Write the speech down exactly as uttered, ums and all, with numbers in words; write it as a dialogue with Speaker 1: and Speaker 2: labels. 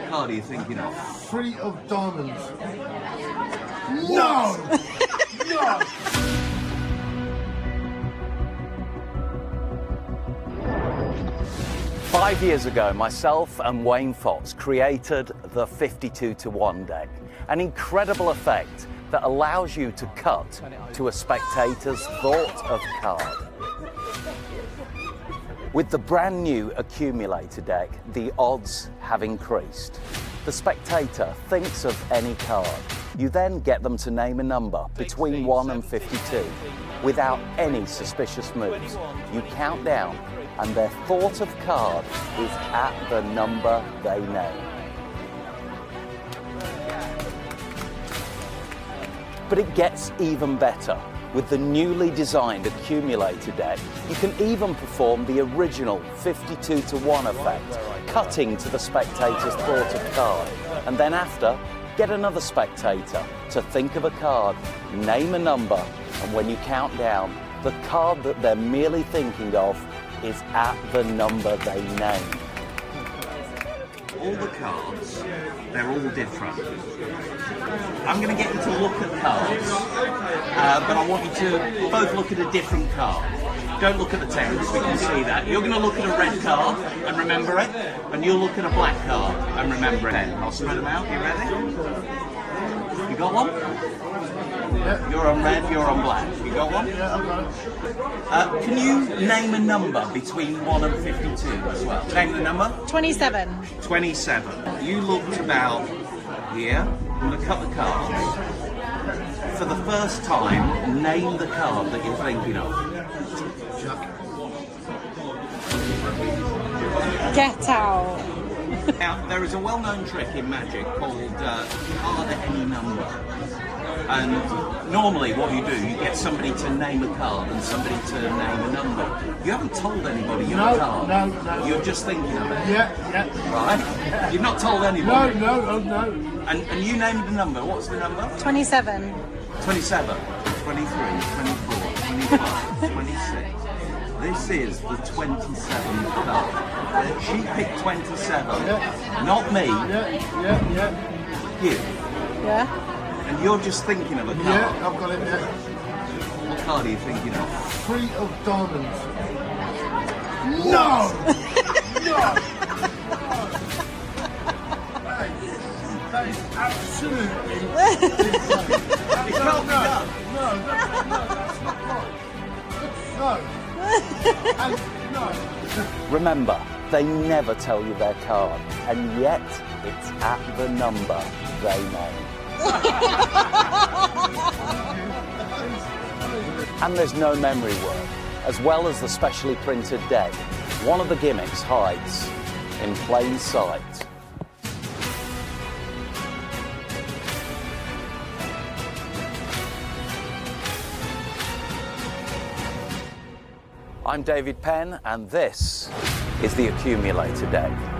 Speaker 1: card are you thinking of?
Speaker 2: Three of diamonds. No! No!
Speaker 3: Five years ago, myself and Wayne Fox created the fifty-two to one deck, an incredible effect that allows you to cut to a spectator's thought of card. With the brand new Accumulator deck, the odds have increased. The spectator thinks of any card. You then get them to name a number between one and fifty-two without any suspicious moves. You count down and their thought of card is at the number they name. But it gets even better. With the newly designed Accumulator deck, you can even perform the original fifty-two to one effect, cutting to the spectator's thought of card, and then after, get another spectator to think of a card, name a number, and when you count down, the card that they're merely thinking of is at the number they name.
Speaker 1: All the cards, they're all different. I'm going to get you to look at cards, uh, but I want you to both look at a different card. Don't look at the text, we can see that. You're going to look at a red card and remember it, and you'll look at a black card and remember it. I'll spread them out, you ready? You got one?
Speaker 2: Yeah.
Speaker 1: You're on red, you're on black. You got one?
Speaker 2: Yeah, I've got it.
Speaker 1: Uh, can you name a number between one and fifty-two as well? Name the number?
Speaker 4: twenty-seven.
Speaker 1: twenty-seven. You looked about here. I'm going to cut the cards. For the first time, name the card that you're thinking of.
Speaker 2: Jack.
Speaker 4: Get out.
Speaker 1: Now, there is a well-known trick in Magic called uh, card at any number. And normally what you do, you get somebody to name a card and somebody to name a number. You haven't told anybody your
Speaker 2: No,
Speaker 1: card.
Speaker 2: no, no.
Speaker 1: You're just thinking of it.
Speaker 2: Yeah, yeah.
Speaker 1: Right? You've not told
Speaker 2: No,
Speaker 1: anybody.
Speaker 2: no, oh, no.
Speaker 1: And, and you named the number. What's the number?
Speaker 4: twenty-seven.
Speaker 1: twenty-seven, twenty-three, twenty-four, twenty-five, twenty-six. This is the twenty-seventh card. She picked twenty-seven,
Speaker 2: Yeah.
Speaker 1: not me,
Speaker 2: Yeah, yeah, yeah.
Speaker 1: you.
Speaker 4: Yeah.
Speaker 1: And you're just thinking of a card.
Speaker 2: Yeah, I've got it, yeah.
Speaker 1: What card are you thinking of?
Speaker 2: Three of diamonds. No! No! That is, that is absolutely insane.
Speaker 1: It can't be done.
Speaker 2: No, no, no, that's not right. No. And no.
Speaker 3: Remember, they never tell you their card, and yet it's at the number they name. And there's no memory work. As well as the specially printed deck, one of the gimmicks hides in plain sight. I'm David Penn, and this is the Accumulator deck.